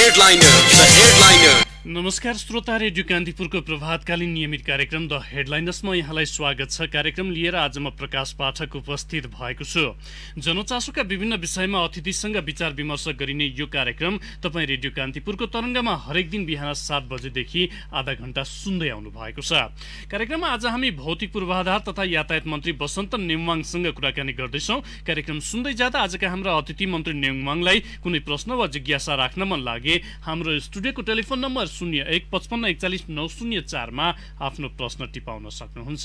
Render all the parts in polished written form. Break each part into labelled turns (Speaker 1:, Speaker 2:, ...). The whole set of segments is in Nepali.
Speaker 1: हेडलाइनर
Speaker 2: नमस्कार श्रोता, रेडियो कान्तिपुरको प्रभातकालीन नियमित कार्यक्रम द हेडलाइनर्समा यहाँलाई स्वागत छ। कार्यक्रम लिएर आज म प्रकाश पाठक उपस्थित भएको छु। जनचासोका विभिन्न विषयमा अतिथिसँग विचार विमर्श गरिने यो कार्यक्रम तपाईँ रेडियो कान्तिपुरको तरङ्गमा हरेक दिन बिहान 7 बजेदेखि आधा घण्टा सुन्दै आउनु भएको छ। कार्यक्रममा आज हामी भौतिक पूर्वाधार तथा यातायात मन्त्री बसन्त नेङवाङसँग कुराकानी गर्दैछौँ। कार्यक्रम सुन्दै जाँदा आजका हाम्रा अतिथि मन्त्री नेङवाङलाई कुनै प्रश्न वा जिज्ञासा राख्न मन लागे हाम्रो स्टुडियोको टेलिफोन नम्बर 0155414904 मा आफ्नो प्रश्न टिपाउन सक्नुहुन्छ।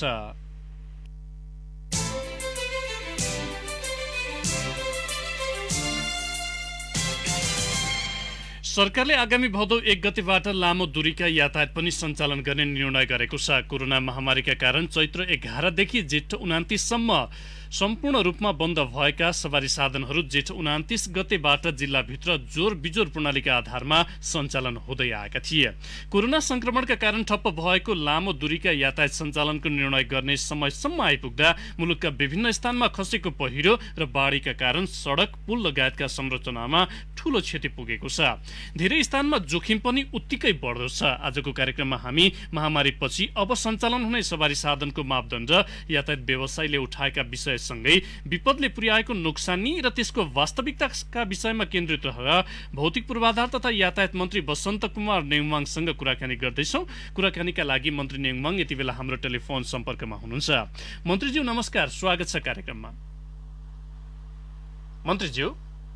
Speaker 2: सरकारले आगामी भदौ 1 गतेबाट लामो दूरीका यातायात पनि सञ्चालन गर्ने निर्णय गरेको छ। कोरोना महामारीका कारण चैत्र 11 देखि जेठ 29 सम्म सम्पूर्ण रूपमा बन्द भएका सवारी साधनहरू जेठ 29 गतेबाट जिल्लाभित्र जोर बिजोर प्रणालीका आधारमा सञ्चालन हुँदै आएका थिए। कोरोना संक्रमणका कारण ठप्प भएको लामो दूरीका यातायात सञ्चालनको निर्णय गर्ने समयसम्म आइपुग्दा मुलुकका विभिन्न स्थानमा खसेको पहिरो र बाढीका कारण सडक पुल लगायतका संरचनामा ठूलो क्षति पुगेको छ। धेरै स्थानमा जोखिम पनि उत्तिकै बढ्दो छ। आजको कार्यक्रममा हामी महामारीपछि अब सञ्चालन हुने सवारी साधनको मापदण्ड, यातायात व्यवसायले उठाएका विषय सँगै विपदले पुर्याएको नोक्सानी र त्यसको वास्तविकताका विषयमा केन्द्रित रहेर भौतिक पूर्वाधार तथा यातायात मन्त्री बसन्त कुमार नेङवाङसँग कुराकानी गर्दैछौँ। कुराकानीका लागि मन्त्री नेङवाङ यति बेला हाम्रो टेलिफोन सम्पर्कमा हुनुहुन्छ। मन्त्रीज्यू नमस्कार, स्वागत छ कार्यक्रममा। मन्त्रीज्यू,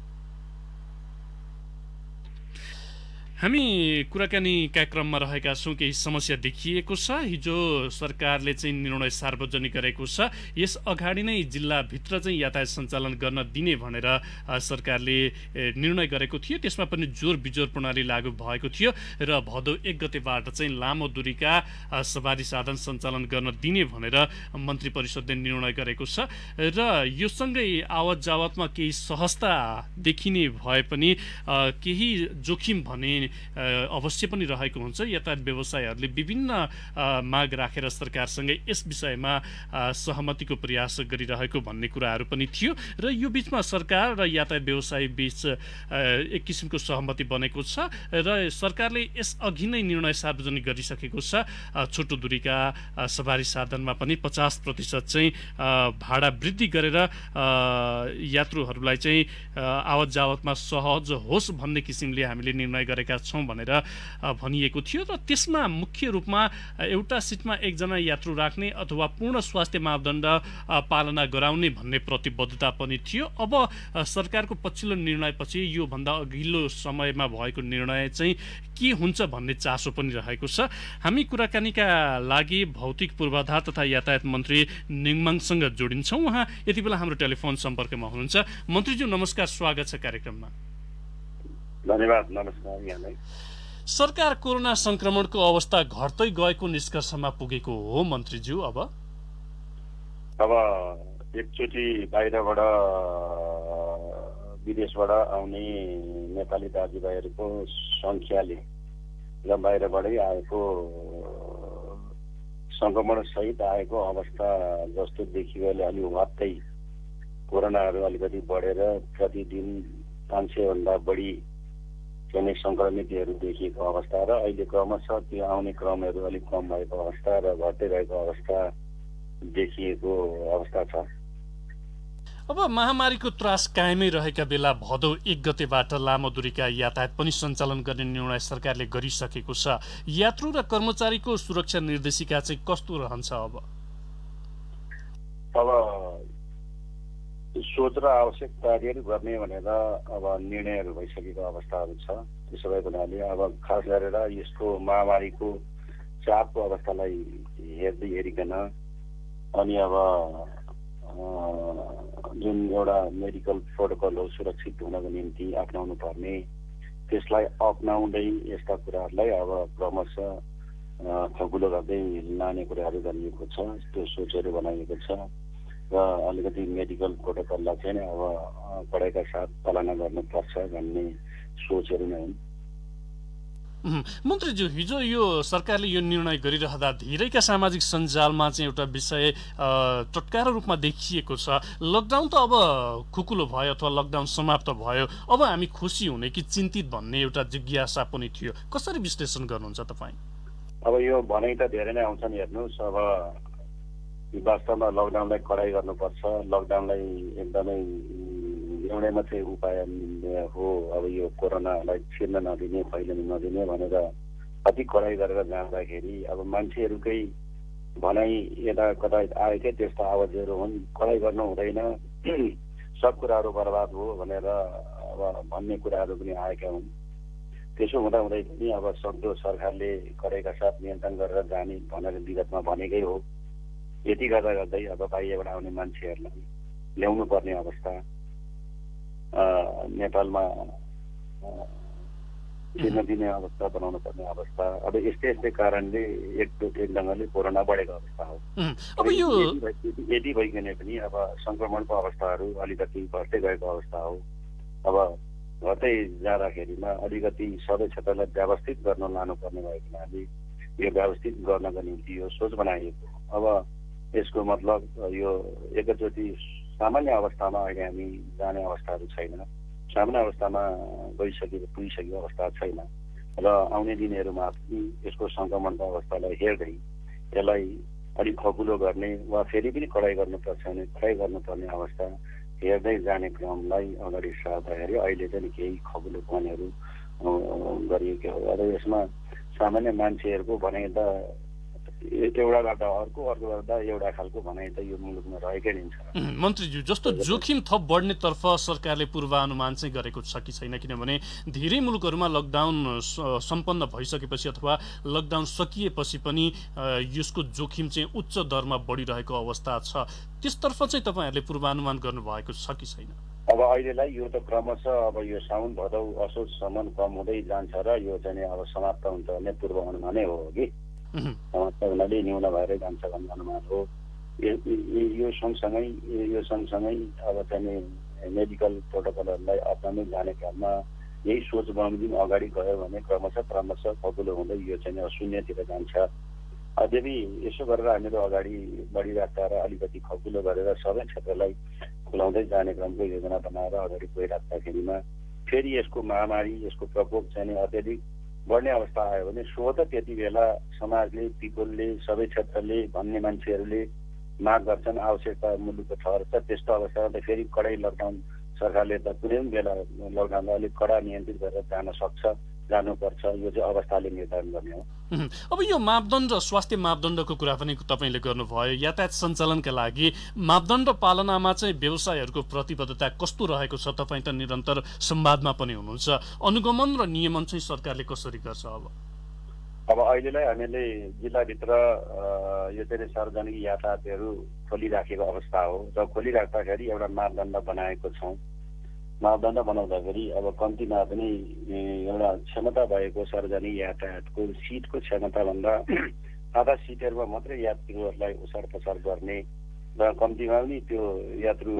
Speaker 2: हामी कुराकानीका क्रममा रहेका छौँ। केही समस्या देखिएको छ। हिजो सरकारले चाहिँ निर्णय सार्वजनिक गरेको छ। यस अगाडि नै जिल्लाभित्र चाहिँ यातायात सञ्चालन गर्न दिने भनेर सरकारले निर्णय गरेको थियो। त्यसमा पनि जोर बिजोर प्रणाली लागू भएको थियो र भदौ 1 गतेबाट चाहिँ लामो दूरीका सवारी साधन सञ्चालन गर्न दिने भनेर मन्त्री परिषदले निर्णय गरेको छ र यो सँगै आवत जावतमा केही सहजता देखिने भए पनि केही जोखिम भने अवश्य पनि रहेको हुन्छ। यातायात व्यवसायहरूले विभिन्न माग राखेर सरकारसँगै यस विषयमा सहमतिको प्रयास गरिरहेको भन्ने कुराहरू पनि थियो र यो बीचमा सरकार र यातायात व्यवसाय बीच एक किसिमको सहमति बनेको छ र सरकारले यस अघि नै निर्णय सार्वजनिक गरिसकेको छ। छोटो दूरीका सवारी साधनमा पनि 50% चाहिँ भाडा वृद्धि गरेर यात्रुहरूलाई चाहिँ आवत जावतमा सहज होस् भन्ने किसिमले हामीले निर्णय गरेका छौं भनेर भनिएको थियो र त्यसमा मुख्य रूपमा एउटा सिटमा एकजना यात्रु राख्ने अथवा पूर्ण स्वास्थ्य मापदण्ड पालना गराउने भन्ने प्रतिबद्धता पनि थियो। अब सरकारको पछिल्लो निर्णयपछि यो भन्दा अघिल्लो समयमा भएको निर्णय चाहिँ के हुन्छ भन्ने चासो पनि रहेको छ। हामी कुराकानीका लागि भौतिक पूर्वाधार तथा यातायात मन्त्री नेङवाङसँग जोडिन्छौँ। उहाँ यति बेला हाम्रो टेलिफोन सम्पर्कमा हुनुहुन्छ। मन्त्रीज्यू नमस्कार, स्वागत छ कार्यक्रममा।
Speaker 3: धन्यवाद। नमस्कार यहाँलाई।
Speaker 2: सरकार कोरोना संक्रमणको अवस्था घट्दै गएको निष्कर्षमा पुगेको हो मन्त्रीज्यू। अब
Speaker 3: एकचोटि बाहिरबाट विदेशबाट आउने नेपाली दाजुभाइहरूको संख्याले र बाहिरबाटै आएको संक्रमण सहित आएको अवस्था जस्तो देखिएकोले अलि वात्तै कोरोनाहरू अलिकति बढेर प्रतिदिन 500 भन्दा बढी चाहिँ संक्रमितहरू देखिएको अवस्था र अहिले क्रमशः त्यो आउने क्रमहरू अलिक कम भएको अवस्था र घट्दै गएको अवस्था देखिएको अवस्था छ।
Speaker 2: अब महामारीको त्रास कायमै रहेका बेला भदौ 1 गतेबाट लामो दूरीका यातायात पनि सञ्चालन गर्ने निर्णय सरकारले गरिसकेको छ। यात्रु र कर्मचारीको सुरक्षा निर्देशिका चाहिँ कस्तो रहन्छ?
Speaker 3: अब सोच र आवश्यक कार्यहरू गर्ने भनेर अब निर्णयहरू भइसकेको अवस्थाहरू छ। त्यसो भएको हुनाले अब खास गरेर यसको महामारीको चापको अवस्थालाई हेरिकन अनि अब जुन एउटा मेडिकल प्रोटोकल हो सुरक्षित हुनको निम्ति अप्नाउनु पर्ने, त्यसलाई अप्नाउँदै यस्ता कुराहरूलाई अब क्रमशः खगुलो गर्दै लाने कुराहरू गरिएको छ। त्यो सोचहरू बनाइएको छ र अलिकति मेडिकल प्रोटोकललाई चाहिँ अब कडाइका साथ पालना गर्नुपर्छ भन्ने सोचहरू नै हुन्।
Speaker 2: मन्त्रीज्यू, हिजो यो सरकारले यो निर्णय गरिरहँदा धेरैका सामाजिक सञ्जालमा चाहिँ एउटा विषय चटकारा रूपमा देखिएको छ, लकडाउन त अब खुकुलो भयो अथवा लकडाउन समाप्त भयो, अब हामी खुसी हुने कि चिन्तित भन्ने एउटा जिज्ञासा पनि थियो। कसरी विश्लेषण गर्नुहुन्छ तपाईँ?
Speaker 3: अब यो भनाइ त धेरै नै आउँछन्। हेर्नुहोस्, अब वास्तवमा लकडाउनलाई कडाइ गर्नुपर्छ, लकडाउनलाई एकदमै एउटै मात्रै उपाय हो अब यो कोरोनालाई छिर्न नदिने, फैलिन नदिने भनेर अति कडाइ गरेर जाँदाखेरि अब मान्छेहरूकै भनाइ यता कता आएकै त्यस्तो आवाजहरू हुन्, कडाइ गर्नु हुँदैन, सब कुराहरू बर्बाद हो भनेर अब भन्ने कुराहरू पनि आएका हुन्। त्यसो हुँदाहुँदै पनि अब सक्दो सरकारले कडाइका साथ नियन्त्रण गरेर जाने भनेर विगतमा भनेकै हो। यति गर्दा गर्दै अब बाहिरबाट आउने मान्छेहरूलाई ल्याउनु पर्ने अवस्था, नेपालमा छिर्न दिने अवस्था बनाउनु पर्ने अवस्था, अब यस्तै यस्तै कारणले एक ढङ्गले कोरोना बढेको अवस्था हो।
Speaker 2: अब यो
Speaker 3: यदि भइकन पनि अब संक्रमणको अवस्थाहरू अलिकति घट्दै गएको अवस्था हो। अब घट्दै जाँदाखेरिमा अलिकति सबै क्षेत्रलाई व्यवस्थित गर्न लानुपर्ने भएको हुनाले यो व्यवस्थित गर्नको निम्ति यो सोच बनाइएको। अब यसको मतलब यो एकैचोटि सामान्य अवस्थामा अहिले हामी जाने अवस्थाहरू छैन, सामान्य अवस्थामा पुगिसकेको अवस्था छैन र आउने दिनहरूमा पनि यसको सङ्क्रमणको अवस्थालाई हेर्दै यसलाई अलिक खकुलो गर्ने वा फेरि पनि कडाइ गर्नुपर्छ भने कडाइ गर्नुपर्ने अवस्था हेर्दै जाने क्रमलाई अगाडि सार्दाखेरि अहिले चाहिँ केही खकुलो पहलहरू गरिएको हो। र यसमा सामान्य मान्छेहरूको भनाइ त एउटा गर्दा अर्को गर्दा एउटा खालको भनाइ त यो मुलुकमा रहेकै नै छ।
Speaker 2: मन्त्रीज्यू, जस्तो जोखिम थप बढ्नेतर्फ सरकारले पूर्वानुमान चाहिँ गरेको छ कि छैन? किनभने धेरै मुलुकहरूमा लकडाउन सम्पन्न भइसकेपछि अथवा लकडाउन सकिएपछि पनि यसको जोखिम चाहिँ उच्च दरमा बढिरहेको अवस्था छ, त्यसतर्फ चाहिँ तपाईँहरूले पूर्वानुमान गर्नुभएको छ कि छैन?
Speaker 3: अब अहिलेलाई यो त क्रमशः अब यो साउन भदौ असोजसम्म कम हुँदै जान्छ र यो चाहिँ अब समाप्त हुन्छ भन्ने पूर्वानुमानै हो कि समाप्त हुनाले न्यून भएरै जान्छ भन्ने अनुमान हो। यो सँगसँगै अब चाहिँ मेडिकल प्रोटोकलहरूलाई अप्नाउँदै जाने क्रममा यही सोच बमोजिम अगाडि गयो भने क्रमशः खकुलो हुँदै यो चाहिँ शून्यतिर जान्छ। यदि यसो गरेर हामीहरू अगाडि बढिराख्दा र अलिकति खकुलो गरेर सबै क्षेत्रलाई खुलाउँदै जाने क्रमको योजना बनाएर अगाडि गइराख्दाखेरिमा फेरि यसको महामारी, यसको प्रकोप चाहिँ अत्याधिक बढ्ने अवस्था आयो भने स्वत त्यति बेला समाजले, पिपुलले, सबै क्षेत्रले, भन्ने मान्छेहरूले माग गर्छन्, आवश्यकता मुलुकको ठहर्छ। त्यस्तो अवस्थामा त फेरि कडै लकडाउन सरकारले त कुनै पनि बेला लकडाउनलाई अलिक कडा नियन्त्रित गरेर जानुपर्छ। यो चाहिँ अवस्थाले निर्धारण गर्ने हो।
Speaker 2: अब यो मापदण्ड, स्वास्थ्य मापदण्डको कुरा पनि तपाईँले गर्नुभयो। यातायात सञ्चालनका लागि मापदण्ड पालनामा चाहिँ व्यवसायहरूको प्रतिबद्धता कस्तो रहेको छ? तपाईँ त निरन्तर संवादमा पनि हुनुहुन्छ। अनुगमन र नियमन चाहिँ सरकारले कसरी गर्छ?
Speaker 3: अब अहिलेलाई हामीले जिल्लाभित्र यो चाहिँ सार्वजनिक यातायातहरू खोलिराखेको अवस्था हो र खोलिराख्दाखेरि एउटा मापदण्ड बनाएको छौँ। मापदण्ड बनाउँदाखेरि अब कम्तीमा पनि एउटा क्षमता भएको सार्वजनिक यातायातको सिटको क्षमताभन्दा आधा सिटहरूमा मात्रै यात्रुहरूलाई ओसार पसार गर्ने र कम्तीमा पनि त्यो यात्रु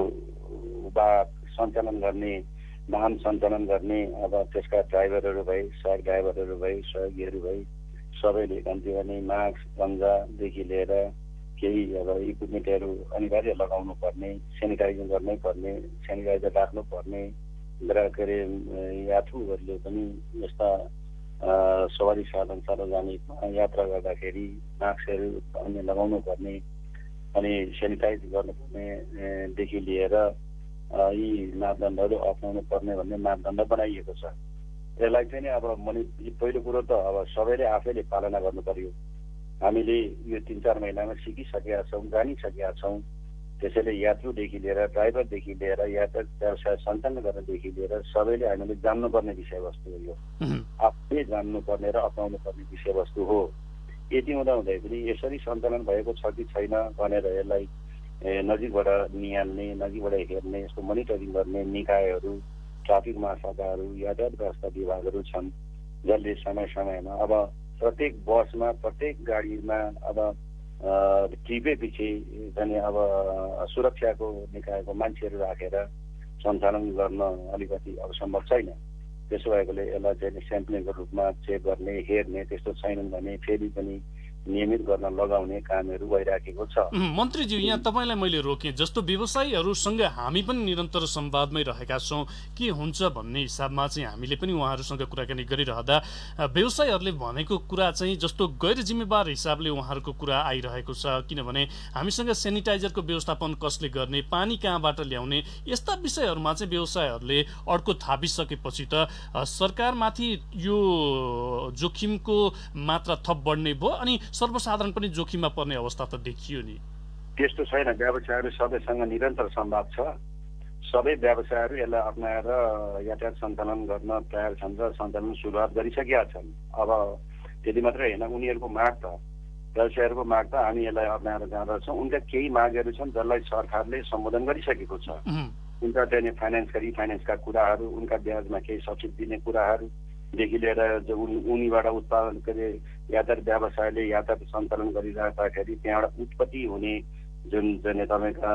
Speaker 3: सञ्चालन गर्ने, वाहन सञ्चालन गर्ने अब त्यसका ड्राइभरहरू भए, सहायक ड्राइभरहरू भए, सहयोगीहरू भए, सबैले कम्तीमा नै मास्क, गन्जादेखि लिएर केही अब इक्विपमेन्टहरू अनिवार्य लगाउनु पर्ने, सेनिटाइजर गर्नै पर्ने, सेनिटाइजर राख्नु पर्ने र के अरे यात्रुहरूले पनि यस्ता सवारी साधन सार्वजनिकमा यात्रा गर्दाखेरि मास्कहरू अन्य लगाउनु पर्ने अनि सेनिटाइज गर्नुपर्नेदेखि लिएर यी मापदण्डहरू अप्नाउनु पर्ने भन्ने मापदण्ड बनाइएको छ। यसलाई चाहिँ अब पहिलो कुरो त अब सबैले आफैले पालना गर्नु पर्यो। हामीले यो 3-4 महिनामा सिकिसकेका छौँ, जानिसकेका छौँ। त्यसैले यात्रुदेखि लिएर ड्राइभरदेखि लिएर यातायात व्यवसाय सञ्चालन गर्नेदेखि लिएर सबैले हामीले जान्नुपर्ने विषयवस्तु हो। यो आफूले जान्नुपर्ने र अपनाउनु पर्ने विषयवस्तु हो। यति हुँदाहुँदै पनि यसरी सञ्चालन भएको छ कि छैन भनेर यसलाई नजिकबाट निहाल्ने, नजिकबाट हेर्ने, यसको मोनिटरिङ गर्ने निकायहरू, ट्राफिक महाशाखाहरू, यातायात व्यवस्था विभागहरू छन् जसले समय समयमा अब प्रत्येक बसमा, प्रत्येक गाडीमा अब ट्रिपै पछि चाहिँ अब सुरक्षाको निकायको मान्छेहरू राखेर सञ्चालन गर्न अलिकति अब सम्भव छैन। त्यसो भएकोले यसलाई चाहिँ स्याम्पलिङको रूपमा चेक गर्ने हेर्ने त्यस्तो छैनन् भने फेरि पनि नियमित गर्न लगाउने कामहरू भइराखेको छ।
Speaker 2: मन्त्रीज्यू, यहाँ तपाईँलाई मैले रोकेँ, जस्तो व्यवसायीहरूसँग हामी पनि निरन्तर संवादमै रहेका छौँ, के हुन्छ भन्ने हिसाबमा चाहिँ हामीले पनि उहाँहरूसँग कुराकानी गरिरहँदा व्यवसायीहरूले भनेको कुरा चाहिँ जस्तो गैर जिम्मेवार हिसाबले उहाँहरूको कुरा आइरहेको छ। किनभने हामीसँग सेनिटाइजरको व्यवस्थापन कसले गर्ने, पानी कहाँबाट ल्याउने, यस्ता विषयहरूमा चाहिँ व्यवसायहरूले अड्को थापिसकेपछि त सरकारमाथि यो जोखिमको मात्रा थप बढ्ने भयो अनि सर्वसाधारण पनि जोखिममा पर्ने अवस्था त देखियो नि।
Speaker 3: त्यस्तो छैन, व्यवसायहरू सबैसँग निरन्तर संवाद छ। सबै व्यवसायहरू यसलाई अप्नाएर यातायात सञ्चालन गर्न तयार छन् र सञ्चालन सुरुवात गरिसकेका छन्। अब त्यति मात्रै होइन, उनीहरूको माग त व्यवसायहरूको माग त हामी यसलाई अप्नाएर जाँदछौँ। उनका केही मागहरू छन् जसलाई सरकारले सम्बोधन गरिसकेको छ। उनका चाहिँ फाइनेन्सका कुराहरू, उनका ब्याजमा केही सब्सिडी दिने कुराहरूदेखि लिएर जो उनीबाट उत्पादन यातायात व्यवसायले यातायात सञ्चालन गरिराख्दाखेरि त्यहाँबाट उत्पत्ति हुने जुन चाहिँ तपाईँका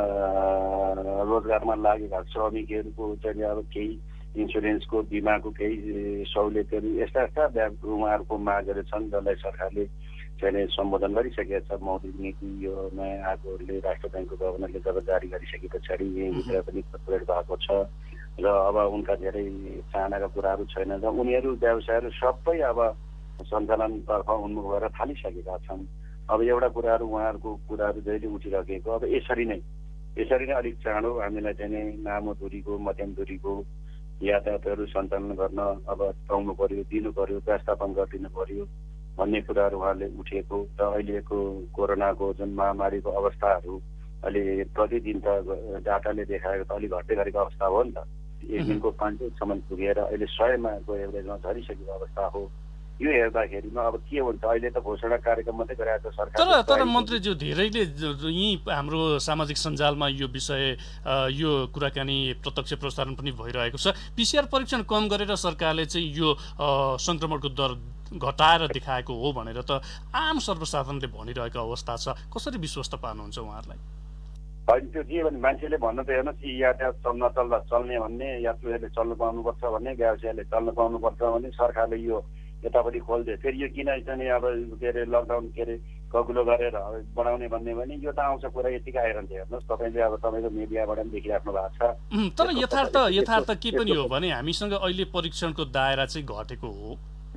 Speaker 3: रोजगारमा लागेका श्रमिकहरूको चाहिँ अब केही इन्सुरेन्सको बिमाको केही सहुलियतहरू यस्ता उहाँहरूको मागहरू छन् जसलाई सरकारले चाहिँ सम्बोधन गरिसकेको छ। मौद्रिक नीति यो नयाँ आएकोहरूले राष्ट्र ब्याङ्कको गभर्नरले जब जारी गरिसके पछाडि यहीँभित्र पनि कन्सल्टेट भएको छ र अब उनका धेरै चाहनाका कुराहरू छैन र उनीहरू व्यवसायहरू सबै अब सञ्चालनतर्फ उन्मुख भएर थालिसकेका छन्। अब एउटा कुराहरू उहाँहरूको कुराहरू जहिले उठिरहेको अब यसरी नै अलिक चाँडो हामीलाई चाहिँ लामो दूरीको मध्यम दूरीको यातायातहरू सञ्चालन गर्न अब पाउनु पर्यो, दिनु पर्यो, व्यवस्थापन गरिदिनु पर्यो भन्ने कुराहरू उहाँले उठेको र अहिलेको कोरोनाको जुन महामारीको अवस्थाहरू अहिले प्रतिदिन त डाटाले देखाएको त अलिक घट्दै गरेको अवस्था हो नि त। एक दिनको 500सम्म पुगेर अहिले 100मा एभरेजमा झरिसकेको अवस्था हो। यो हेर्दाखेरिमा अब के हुन्छ, अहिले त घोषणा कार्यक्रम मात्रै गराएको सरकार।
Speaker 2: तर मन्त्रीज्यू, धेरैले यहीँ हाम्रो सामाजिक सञ्जालमा यो विषय यो कुराकानी प्रत्यक्ष प्रसारण पनि भइरहेको छ। PCR परीक्षण कम गरेर सरकारले चाहिँ यो संक्रमणको दर घटाएर देखाएको हो भनेर त आम सर्वसाधारणले भनिरहेको अवस्था छ। कसरी विश्वस्त पार्नुहुन्छ उहाँहरूलाई?
Speaker 3: होइन, त्यो के भने मान्छेले भन्न त हेर्नुहोस् कि यातायात नचल्दा चल्ने भन्ने, यात्रुहरूले चल्नु पाउनुपर्छ भन्ने, व्यवसायले चल्नु पाउनुपर्छ भन्ने, सरकारले यो यतापट्टि खोल्दै फेरि यो किन चाहिँ अब के अरे लकडाउन ककुलो गरेर बढाउने भन्ने भने यो त आउँछ कुरा यतिकै आइरहन्छ। हेर्नुहोस् तपाईँले अब तपाईँको मिडियाबाट पनि देखिराख्नु भएको छ।
Speaker 2: तर यथार्थ के पनि हो भने हामीसँग अहिले परीक्षणको दायरा चाहिँ घटेको हो।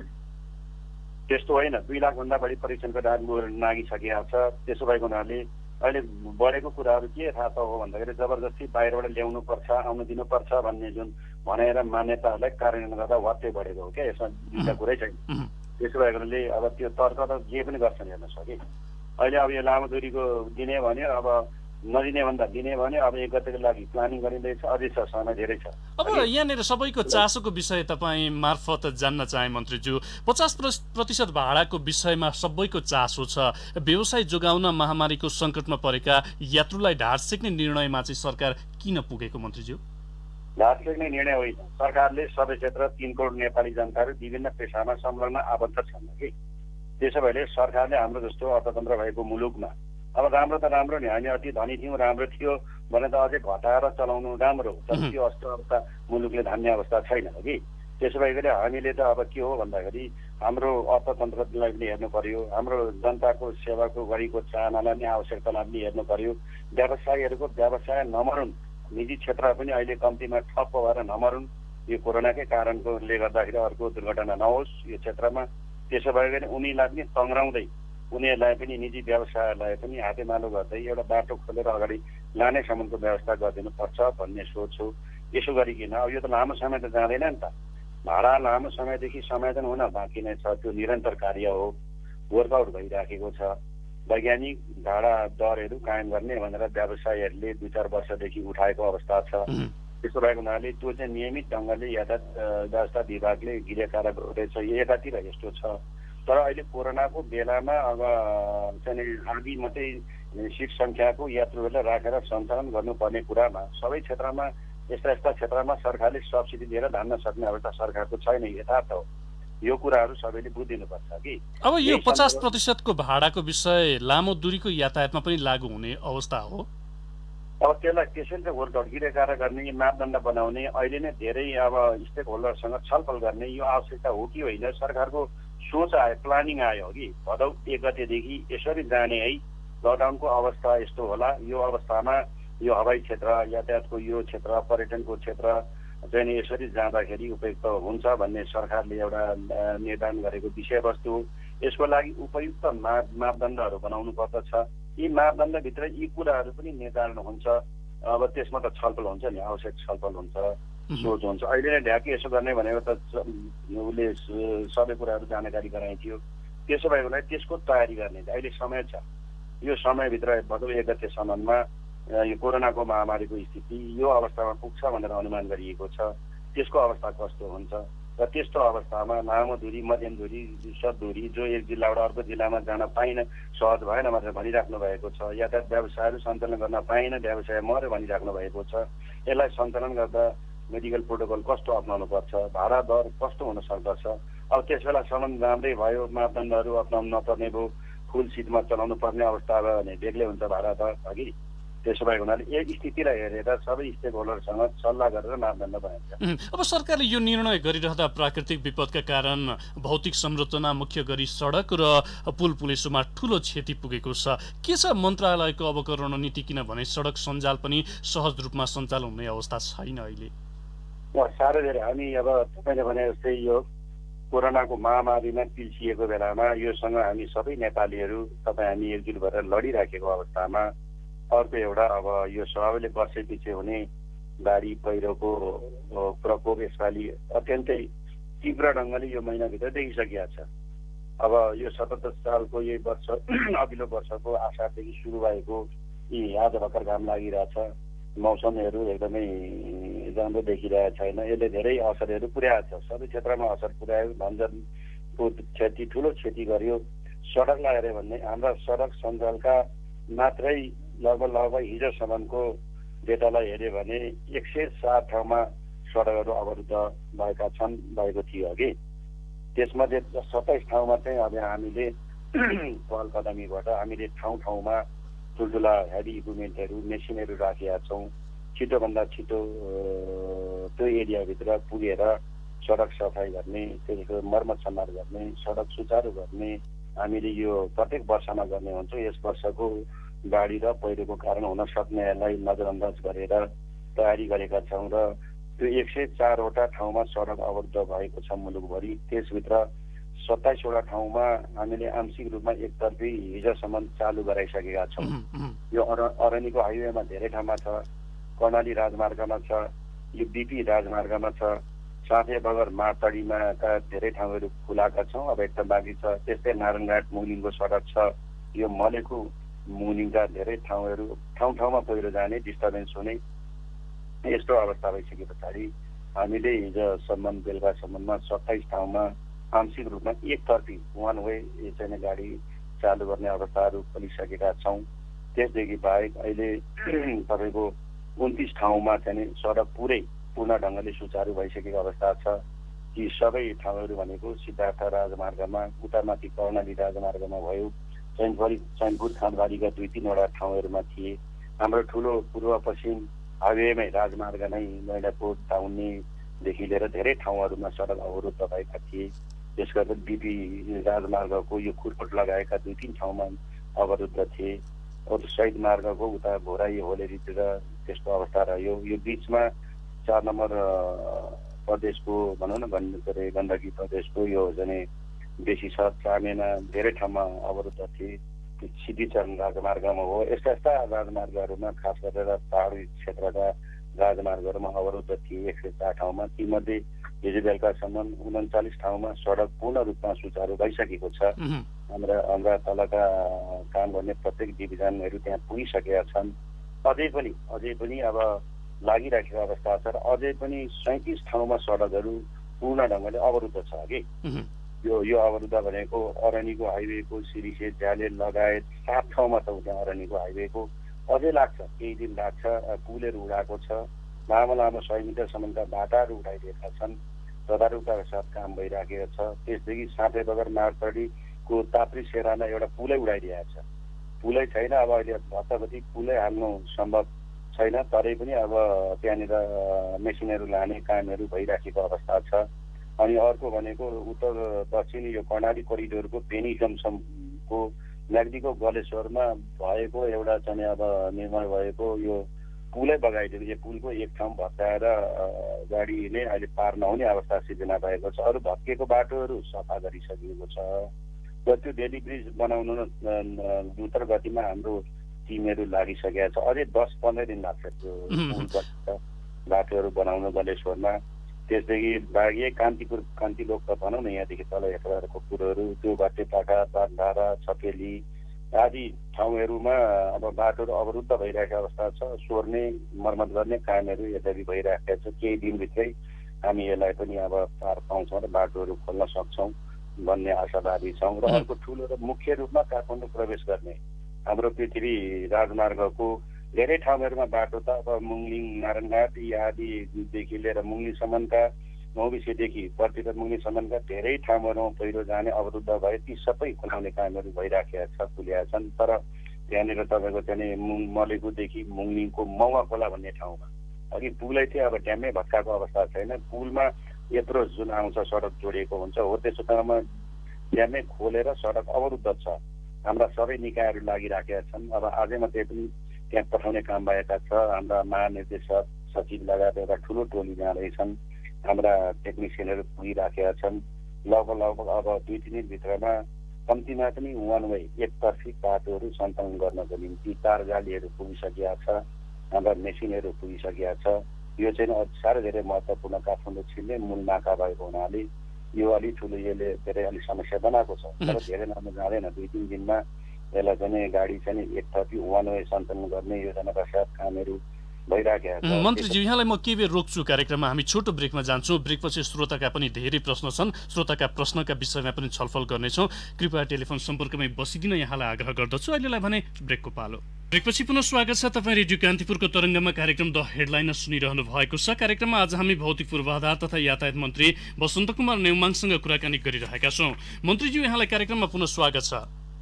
Speaker 3: त्यस्तो होइन, 2 लाखभन्दा बढी परीक्षणको दायरा नागिसकेको छ। त्यसो भएको हुनाले अहिले बढेको कुराहरू के थाहा हो भन्दाखेरि जबरजस्ती बाहिरबाट ल्याउनु पर्छ, आउनु दिनुपर्छ भन्ने जुन भनाइ र मान्यताहरूलाई कार्यान्वयन गर्दा वात्तै बढेको हो क्या। यसमा दुईवटा कुरै छैन। त्यसो भएकोले अब त्यो तर्क त जे पनि गर्छन् हेर्नुहोस् कि अहिले अब यो लामो दूरीको दिने भने अब नदिने भन्दा दिने भने अब 1 गतेको लागि प्लानिङ गरिँदैछ, अझै छ, समय धेरै छ।
Speaker 2: अब यहाँनिर सबैको चासोको विषय तपाईँ मार्फत जान्न चाहे मन्त्रीज्यू, 50% भाडाको विषयमा सबैको चासो छ। व्यवसाय जोगाउन महामारीको सङ्कटमा परेका यात्रुलाई ढाड सेक्ने निर्णयमा चाहिँ सरकार किन पुगेको मन्त्रीज्यू?
Speaker 3: ढाड सेक्ने निर्णय होइन, सरकारले सबै क्षेत्र 3 करोड नेपाली जनताहरू विभिन्न पेसामा संलग्न आबद्ध छन् कि। त्यसो भएले सरकारले हाम्रो जस्तो अर्थतन्त्र भएको मुलुकमा अब राम्रो त राम्रो नि, हामी अति धनी थियौँ, राम्रो थियो भने त अझै घटाएर चलाउनु राम्रो हो। तर त्यो अवस्था मुलुकले धान्ने अवस्था छैन कि। त्यसो भएकोले हामीले त अब के हो भन्दाखेरि हाम्रो अर्थतन्त्रलाई पनि हेर्नु पर्यो, हाम्रो जनताको सेवाको गरेको चाहनालाई पनि आवश्यकतालाई पनि हेर्नु पर्यो। व्यवसायीहरूको व्यवसाय नमरुन्, निजी क्षेत्र पनि अहिले कम्तीमा ठप्प भएर नमरुन्, यो कोरोनाकै कारणले गर्दाखेरि अर्को दुर्घटना नहोस् यो क्षेत्रमा। त्यसो भएकोले उनीलाई पनि तङ्ग्राउँदै उनीहरूलाई पनि निजी व्यवसायलाई पनि हातेमालो गर्दै एउटा बाटो खोलेर अगाडि लाने सम्मको व्यवस्था गरिदिनुपर्छ भन्ने सोच हो। यसो गरिकन अब यो त लामो समय त जाँदैन नि त, भाडा लामो समयदेखि समाधान हुन बाँकी नै छ। त्यो निरन्तर कार्य हो, वर्कआउट भइराखेको छ। वैज्ञानिक भाडा दरहरू कायम गर्ने भनेर व्यवसायीहरूले 2-4 वर्षदेखि उठाएको अवस्था छ। त्यसो भएको हुनाले त्यो चाहिँ नियमित ढङ्गले यातायात व्यवस्था विभागले गिरेकारा गर्दैछ। एकातिर यस्तो छ, तर अहिले कोरोनाको बेलामा अब चाहिँ आधी मात्रै सिट सङ्ख्याको यात्रुहरूलाई राखेर सञ्चालन गर्नुपर्ने कुरामा सबै क्षेत्रमा यस्ता क्षेत्रमा सरकारले सब्सिडी दिएर धान्न सक्ने अवस्था सरकारको छैन। यथार्थ हो, यो कुराहरू सबैले बुझिदिनुपर्छ कि।
Speaker 2: अब यो 50% को भाडाको विषय लामो दूरीको यातायातमा पनि लागू हुने अवस्था हो।
Speaker 3: अब त्यसलाई त्यसरी चाहिँ होल ढड्किरहेका गर्ने मापदण्ड बनाउने अहिले नै धेरै अब स्टेक होल्डरसँग छलफल गर्ने यो आवश्यकता हो कि होइन सरकारको सोच आयो प्लानिङ आयो कि भदौ 1 गतेदेखि यसरी जाने है लकडाउनको अवस्था यस्तो होला यो अवस्थामा यो हवाई क्षेत्र यातायातको यो क्षेत्र पर्यटनको क्षेत्र चाहिँ यसरी जाँदाखेरि उपयुक्त हुन्छ भन्ने सरकारले एउटा निर्धारण गरेको विषयवस्तु हो यसको लागि उपयुक्त मापदण्डहरू बनाउनु पर्दछ यी मापदण्डभित्र यी कुराहरू पनि निर्धारण हुन्छ अब त्यसमा त छलफल हुन्छ नि आवश्यक छलफल हुन्छ सोच हुन्छ अहिले नै ढ्याकी यसो गर्ने भनेको त उसले सबै कुराहरू जानकारी गराइदियो त्यसो भएको लागि त्यसको तयारी गर्ने अहिले समय छ यो समयभित्र भदौ 1 गतेसम्ममा यो कोरोनाको महामारीको स्थिति यो अवस्थामा पुग्छ भनेर अनुमान गरिएको छ त्यसको अवस्था कस्तो हुन्छ र त्यस्तो अवस्थामा लामो दूरी मध्यम दूरी सर्ट दूरी जो एक जिल्लाबाट अर्को जिल्लामा जान पाइन सहज भएन भनेर भनिराख्नु भएको छ यातायात व्यवसायहरू सञ्चालन गर्न पाइन व्यवसाय मर्यो भनिराख्नु भएको छ यसलाई सञ्चालन गर्दा मेडिकल प्रोटोकल कस्तो अप्नाउनु पर्छ भाडा दर कस्तो हुन सक्दछ अब त्यस बेलासम्म राम्रै भयो मापदण्डहरू अप्नाउनु नपर्ने भयो फुल सिटमा चलाउनु पर्ने अवस्था भयो भने बेग्लै हुन्छ भाडा दर अघि त्यसो भएको हुनाले एक स्थितिलाई हेरेर सबै स्टेक होल्डरसँग सल्लाह गरेर मापदण्ड बनाइन्छ
Speaker 2: अब सरकारले यो निर्णय गरिरहँदा प्राकृतिक विपदका कारण भौतिक संरचना मुख्य गरी सडक र पुल पुलिसोमा ठूलो क्षति पुगेको छ के छ मन्त्रालयको अब रणनीति किनभने सडक सञ्जाल पनि सहज रूपमा सञ्चालन हुने अवस्था छैन अहिले
Speaker 3: साह्रै धेरै हामी अब तपाईँले भने जस्तै यो कोरोनाको महामारीमा पिल्सिएको बेलामा योसँग हामी सबै नेपालीहरू तपाईँ हामी एकजुट भएर लडिराखेको अवस्थामा अर्को एउटा अब यो स्वाभाविक वर्षैपछि हुने बाढी पहिरोको प्रकोप यसपालि अत्यन्तै तीव्र ढङ्गले यो महिनाभित्र देखिसकिएको छ अब यो 77 सालको यही वर्ष अघिल्लो वर्षको आषाढदेखि सुरु भएको यी आज भर्खर घाम लागिरहेछ मौसमहरू एकदमै राम्रो देखिरहेको छैन यसले धेरै असरहरू पुर्याएको छ सबै क्षेत्रमा असर पुर्यायो धनजनको क्षति ठुलो क्षति गर्यो सडकलाई हेऱ्यो भने हाम्रा सडक सञ्जालका मात्रै लगभग हिजोसम्मको डेटालाई हेऱ्यो भने 104 ठाउँमा सडकहरू अवरुद्ध भएको थियो कि त्यसमध्ये 27 ठाउँमा चाहिँ अब हामीले पहल कदमीबाट हामीले ठाउँमा ठुल्ठुला हेभी इक्विपमेन्टहरू मेसिनहरू राखेका छौँ छिटोभन्दा छिटो त्यो एरियाभित्र पुगेर सडक सफाइ गर्ने त्यसको मर्मत सम्हार गर्ने सडक सुचारू गर्ने हामीले यो प्रत्येक वर्षमा गर्ने हुन्छौँ यस वर्षको बाढी र पहिरोको कारण हुन सक्नेलाई नजरअन्दाज गरेर तयारी गरेका छौँ र त्यो 104 वटा ठाउँमा सडक अवरुद्ध भएको छ मुलुकभरि त्यसभित्र 27 वटा ठाउँमा हामीले आंशिक रूपमा एकतर्फी हिजोसम्म चालु गराइसकेका छौँ यो अरनीको हाइवेमा धेरै ठाउँमा छ कर्णाली राजमार्गमा छ यो बीपी राजमार्गमा छ साथै बगर मार्तडीमा धेरै ठाउँहरू खुलाएका छौँ अब एकदम बाँकी छ त्यस्तै नारायणघाट मुलिङको सडक छ यो मलेको मुनिङका धेरै ठाउँमा पहिरो जाने डिस्टर्बेन्स हुने यस्तो अवस्था भइसके पछाडि हामीले हिजोसम्म बेलुकासम्ममा 27 ठाउँमा आंशिक रूपमा एकतर्फी वान वे चाहिँ गाडी चालु गर्ने अवस्थाहरू खोलिसकेका छौँ त्यसदेखि बाहेक अहिले तपाईँको 29 ठाउँमा चाहिँ सडक पुरै पूर्ण ढङ्गले सुचारू भइसकेको अवस्था छ ती सबै ठाउँहरू भनेको सिद्धार्थ राजमार्गमा उतामाथि कर्णाली राजमार्गमा भयो चैनपुर खानबारीका 2-3 वटा ठाउँहरूमा थिए हाम्रो ठुलो पूर्व पश्चिम हाइवेमै राजमार्ग नै मैनाकोट टाउनेदेखि लिएर धेरै ठाउँहरूमा सडक अवरुद्ध भएका थिए त्यस गर्दा बीपी राजमार्गको यो खुरकोट लगाएका 2-3 ठाउँमा अवरुद्ध थिए अरू शहीद मार्गको उता भोराई होलेरीतिर त्यस्तो अवस्था रह्यो यो बिचमा 4 नम्बर प्रदेशको भनौँ न गण्डकी प्रदेशको यो चाहिँ बेसी छ चामेना धेरै ठाउँमा अवरुद्ध थिए सिद्धिचरण राजमार्गमा हो यस्ता राजमार्गहरूमा खास गरेर पहाडी क्षेत्रका राजमार्गहरूमा अवरुद्ध थिए 104 ठाउँमा तीमध्ये हिजो बेलुकासम्म 39 ठाउँमा सडक पूर्ण रूपमा सुचारू भइसकेको छ हाम्रा तलका काम गर्ने प्रत्येक डिभिजनहरू त्यहाँ पुगिसकेका छन् अझै पनि अब लागिरहेको अवस्था छ र अझै पनि 37 ठाउँमा सडकहरू पूर्ण ढङ्गले अवरुद्ध छ कि यो अवरुद्ध भनेको अरनीको हाइवेको सिरिसे झ्याले लगायत 7 ठाउँमा छ त्यहाँ अरनीको हाइवेको अझै लाग्छ केही दिन लाग्छ पुलहरू उडाएको छ लामो 100 मिटरसम्मका बाटाहरू उठाइदिएका छन् तदारुका साथ काम भइराखेको छ त्यसदेखि साथै बगर मार्तडीको ताप्री सेरामा एउटा पुलै उडाइदिएको छ पुलै छैन अब अहिले भत्ताभत्ती पुलै हाल्नु सम्भव छैन, तरै पनि अब त्यहाँनिर मेसिनहरू लाने कामहरू भइराखेको अवस्था छ। अनि अर्को भनेको उत्तर दक्षिण यो कर्णाली कोरिडोरको पेनी जम्सनको म्याग्दीको गलेश्वरमा भएको एउटा चाहिँ अब निर्माण भएको यो पुलै बगाइदिएको, यो पुलको एक ठाउँ भत्काएर गाडीले अहिले पार नहुने अवस्था सिर्जना भएको छ। अरू भत्किएको बाटोहरू सफा गरिसकिएको छ र त्यो बेली ब्रिज बनाउन द्रुत गतिमा हाम्रो टिमहरू लागिसकेका छ। अझै 10-15 दिन लाग्छ त्यो पुल बाटोहरू बनाउन गलेश्वरमा। त्यसदेखि यही कान्तिपुर कान्तिलोक त भनौँ न, यहाँदेखि तल हेक्टरको कुरोहरू त्यो बाटेपाटा बागधारा छकेली आदि ठाउँहरूमा अब बाटोहरू अवरुद्ध भइरहेको अवस्था छ। सोर्ने मर्मत गर्ने कामहरू यद्यपि भइरहेको छ। केही दिनभित्रै हामी यसलाई पनि अब पार पाउँछौँ र बाटोहरू खोल्न सक्छौँ भन्ने आशावादी छौँ। र अर्को ठुलो र मुख्य रूपमा काठमाडौँ प्रवेश गर्ने हाम्रो पृथ्वी राजमार्गको धेरै ठाउँहरूमा बाटो त अब मुङलिङ नारायणघाट आदिदेखि लिएर मुङलिङसम्मका नौबिसेदेखि पर्तिर मुङलिङसम्मका धेरै ठाउँहरूमा पहिरो जाने अवरुद्ध भए ती सबै खुलाउने कामहरू भइराखेका खुलिया छन्। तर त्यहाँनिर तपाईँको त्यहाँनिर मलेकुदेखि मुङलिङको मौवा खोला भन्ने ठाउँमा अघि पुलै थियो, अब ड्यामै भत्काएको अवस्था छैन। पुलमा यत्रो जुन आउँछ सडक जोडिएको हुन्छ हो, त्यसो ठाउँमा ड्यामै खोलेर सडक अवरुद्ध छ। हाम्रा सबै निकायहरू लागिराखेका छन्। अब आजै मात्रै पनि त्यहाँ पठाउने काम भएका छ। हाम्रा महानिर्देशक सचिव लगायत एउटा ठुलो टोली जाँदैछन्। हाम्रा टेक्निसियनहरू पुगिराखेका छन्। लगभग अब 2-3 दिनभित्रमा कम्तीमा पनि वान वे एकतर्फी बाटोहरू सञ्चालन गर्नको निम्ति तारजालीहरू पुगिसकेका छ। हाम्रा मेसिनहरू पुगिसकेका छ। यो चाहिँ साह्रै धेरै महत्त्वपूर्ण काठमाडौँ छिर्ने मूल नाका भएको हुनाले यो अलिक ठुलो यसले धेरै अलिक समस्या बनाएको छ। तर धेरै लामो जाँदैन, 2-3 दिनमा यसलाई चाहिँ गाडी चाहिँ एकतर्फी वान वे सञ्चालन गर्ने योजनाका साथ कामहरू भइराखेका छ।
Speaker 2: मन्त्रीज्यू, यहाँलाई म केही बेर रोक्छु कार्यक्रममा, हामी छोटो ब्रेकमा जान्छौँ। ब्रेकपछि श्रोताका पनि धेरै प्रश्न छन्, श्रोताका प्रश्नका विषयमा पनि छलफल गर्नेछौँ। कृपया टेलिफोन सम्पर्कमै बसिदिन यहाँलाई आग्रह गर्दछु। अहिलेलाई भने ब्रेकको पालो। ब्रेकपछि पुनः स्वागत छ। तपाईँ रेडियो कान्तिपुरको तरङ्गमा कार्यक्रम द हेडलाइन सुनिरहनु भएको छ। कार्यक्रममा आज हामी भौतिक पूर्वाधार तथा यातायात मन्त्री वसन्त कुमार नेउमाङसँग कुराकानी गरिरहेका छौँ। मन्त्रीज्यू, यहाँलाई कार्यक्रममा पुनः स्वागत छ।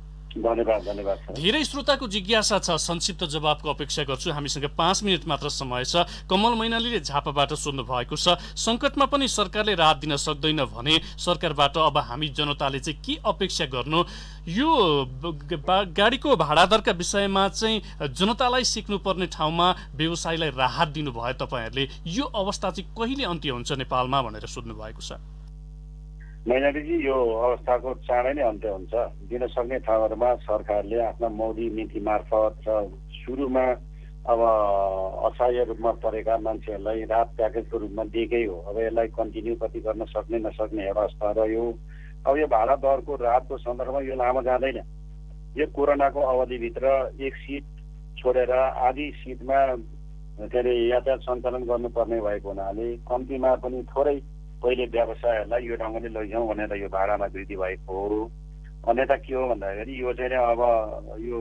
Speaker 3: धन्यवाद।
Speaker 2: धेरै श्रोताको जिज्ञासा छ, संक्षिप्त जवाबको अपेक्षा गर्छु। हामीसँग 5 मिनट मात्र समय छ। कमल मैनालीले झापाबाट सोध्नु भएको छ, सङ्कटमा पनि सरकारले राहत दिन सक्दैन भने सरकारबाट अब हामी जनताले चाहिँ के अपेक्षा गर्नु? यो गाडीको भाडादरका विषयमा चाहिँ जनतालाई सिक्नुपर्ने ठाउँमा व्यवसायलाई राहत दिनुभयो तपाईँहरूले, यो अवस्था चाहिँ कहिले अन्त्य हुन्छ नेपालमा भनेर सोध्नु भएको छ।
Speaker 3: मैनालीजी, यो अवस्थाको चाँडै नै अन्त्य हुन्छ। दिन सक्ने ठाउँहरूमा सरकारले आफ्ना मौलिक नीति मार्फत र सुरुमा अब असहाय रूपमा परेका मान्छेहरूलाई राहत प्याकेजको रूपमा दिएकै हो। अब यसलाई कन्टिन्यू कति गर्न सक्ने नसक्ने एउटा अवस्था रह्यो। अब यो भाडा दरको राहतको सन्दर्भमा यो लामो जाँदैन। यो कोरोनाको अवधिभित्र एक सिट छोडेर आधी सिटमा के अरे यातायात सञ्चालन गर्नुपर्ने भएको हुनाले कम्तीमा पनि थोरै पहिले व्यवसायहरूलाई यो ढङ्गले लैजाउँ भनेर यो भाडामा वृद्धि भएको हो। अन्यथा के हो भन्दाखेरि यो चाहिँ अब यो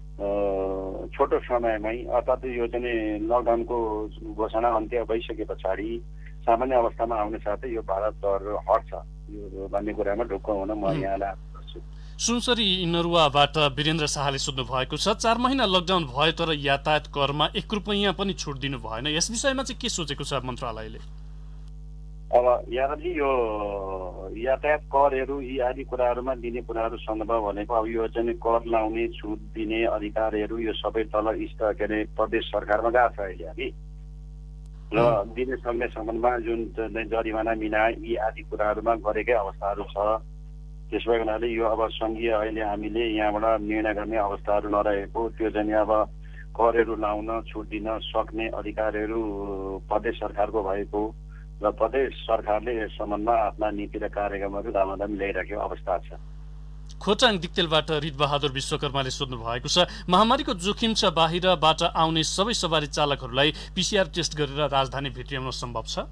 Speaker 3: छोटो समयमै अर्थात् यो चाहिँ लकडाउनको घोषणा अन्त्य भइसके पछाडि सामान्य अवस्थामा आउने साथै यो भाडा दर हट्छ यो भन्ने कुरामा ढुक्क हुन म यहाँलाई गर्छु।
Speaker 2: सुनसरी नरुवाबाट वीरेन्द्र शाहले सोध्नु भएको छ, 4 महिना लकडाउन भयो तर यातायात करमा 1 रुपैयाँ पनि छुट दिनु भएन। यस विषयमा चाहिँ के सोचेको छ मन्त्रालयले?
Speaker 3: अब यादवजी, यो यातायात करहरू यी आदि कुराहरूमा दिने कुराहरू सन्दर्भ भनेको अब यो चाहिँ कर लाउने छुट दिने अधिकारहरू यो सबै तल के अरे प्रदेश सरकारमा गएको छ अहिले अघि र दिने सक्ने सम्बन्धमा जुन जरिमाना मिनाय यी आदि कुराहरूमा गरेकै अवस्थाहरू छ। त्यसो भएको हुनाले यो अब सङ्घीय अहिले हामीले यहाँबाट निर्णय गर्ने अवस्थाहरू नरहेको, त्यो चाहिँ अब करहरू लाउन छुट दिन सक्ने अधिकारहरू प्रदेश सरकारको भएको र प्रदेश सरकारले यस सम्बन्धमा आफ्ना नीति र कार्यक्रमहरू दामादामी ल्याइराखेको अवस्था छ।
Speaker 2: खोटाङ दिक्तेलबाट रितबहादुर विश्वकर्माले सोध्नु भएको छ, महामारीको जोखिम छ, बाहिरबाट आउने सबै सवारी चालकहरूलाई PCR टेस्ट गरेर राजधानी भित्र्याउन सम्भव छ?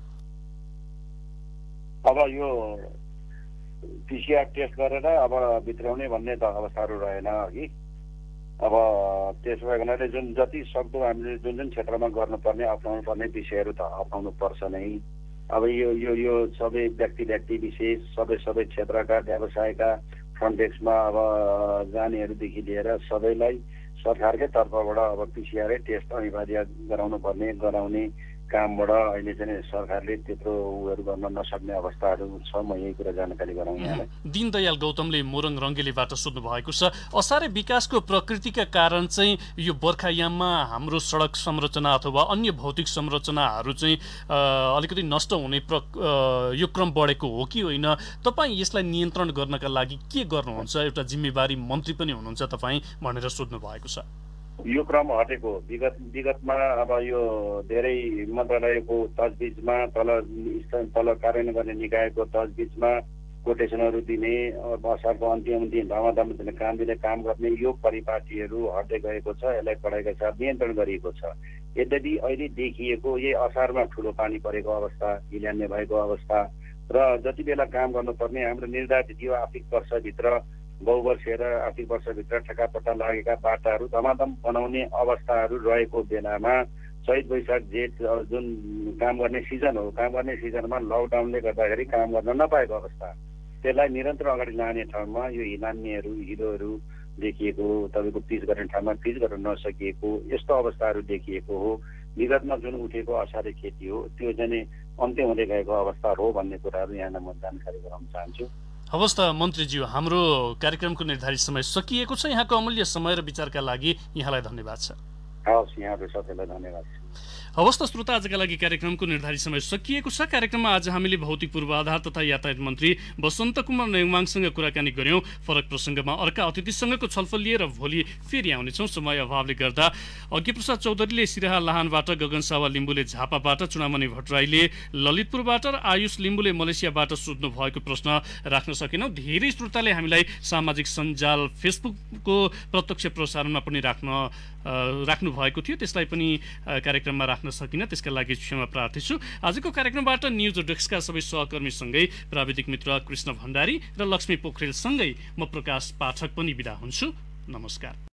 Speaker 3: अब यो PCR टेस्ट गरेर अब भित्र्याउने भन्ने त अवस्थाहरू रहेन अघि। अब त्यसो भएको हुनाले जुन जति सक्दो हामीले जुन क्षेत्रमा गर्नुपर्ने अप्नाउनु पर्ने विषयहरू त अप्नाउनु पर्छ नै। अब यो सबै व्यक्ति विशेष सबै क्षेत्रका व्यवसायका फ्रन्ट डेस्कमा अब जानेहरूदेखि लिएर सबैलाई सरकारकै तर्फबाट अब पिसिआर टेस्ट अनिवार्य गराउने कामबाट अहिले चाहिँ सरकारले त्यत्रो उहरू गर्न नसक्ने अवस्थाहरू छ। म यही कुरा जानकारी गराउने।
Speaker 2: दीनदयाल गौतमले मोरङ रङ्गेलीबाट सोध्नु भएको छ, असारे विकासको प्रकृतिका कारण चाहिँ यो बर्खायाममा हाम्रो सडक संरचना अथवा अन्य भौतिक संरचनाहरू चाहिँ अलिकति नष्ट हुने यो क्रम बढेको हो कि होइन? तपाईँ यसलाई नियन्त्रण गर्नका लागि के गर्नुहुन्छ? एउटा जिम्मेवारी मन्त्री पनि हुनुहुन्छ तपाईँ भनेर सोध्नु भएको छ।
Speaker 3: यो क्रम हटेको विगतमा अब यो धेरै मन्त्रालयको तजबिजमा तल कार्यान्वयन गर्ने निकायको तजबिजमा कोटेसनहरू दिने, असारको अन्तिम दिन धमाधम काम दिने काम गर्ने यो परिपाटीहरू हट्दै गएको छ। यसलाई कडाइका साथ नियन्त्रण गरिएको छ। यद्यपि अहिले देखिएको यही असारमा ठुलो पानी परेको अवस्था, हिल्यान्ने भएको अवस्था र जति बेला काम गर्नुपर्ने हाम्रो निर्धारित यो आर्थिक वर्षभित्र बहुवर्षीय आर्थिक वर्षभित्र ठेक्कापट्टा लागेका बाटाहरू धमाधम बनाउने अवस्थाहरू रहेको बेलामा चैत वैशाख जेठ जुन काम गर्ने सिजन हो, काम गर्ने सिजनमा लकडाउनले गर्दाखेरि काम गर्न नपाएको अवस्था, त्यसलाई निरन्तर अगाडि लाने ठाउँमा यो हिलोहरू देखिएको, तपाईँको पिच गर्ने ठाउँमा पिच गर्न नसकिएको यस्तो अवस्थाहरू देखिएको हो। विगतमा जुन उठेको असारे खेती हो त्यो चाहिँ अन्त्य हुँदै गएको अवस्था हो भन्ने कुराहरू यहाँलाई म जानकारी गराउन चाहन्छु।
Speaker 2: हवस् त मन्त्रीज्यू, हाम्रो कार्यक्रमको निर्धारित समय सकिएको छ। यहाँको अमूल्य समय र विचारका लागि यहाँलाई धन्यवाद छ।
Speaker 3: हवस्, यहाँहरू सबैलाई धन्यवाद छ।
Speaker 2: हवस् त श्रोता, आजका लागि कार्यक्रमको निर्धारित समय सकिएको छ। कार्यक्रममा आज हामीले भौतिक पूर्वाधार तथा यातायात मन्त्री वसन्त कुमार नेङमाङसँग कुराकानी गर्यौं। फरक प्रसङ्गमा अर्का अतिथिसँगको छलफल लिएर भोलि फेरि आउनेछौँ। समय अभावले गर्दा अज्ञप्रसाद चौधरीले सिराहा लाहानबाट, गगन सावा लिम्बुले झापाबाट, चुनामणि भट्टराईले ललितपुरबाट र आयुष लिम्बुले मलेसियाबाट सोध्नु भएको प्रश्न राख्न सकेनौँ। धेरै श्रोताले हामीलाई सामाजिक सञ्जाल फेसबुकको प्रत्यक्ष प्रसारणमा पनि राख्नु भएको थियो, त्यसलाई पनि कार्यक्रममा राख्न सकिन, त्यसका लागि क्षमा प्रार्थी छु। आजको कार्यक्रमबाट न्युज डेस्कका सबै सहकर्मीसँगै प्राविधिक मित्र कृष्ण भण्डारी र लक्ष्मी पोखरेलसँगै म प्रकाश पाठक पनि बिदा हुन्छु। नमस्कार।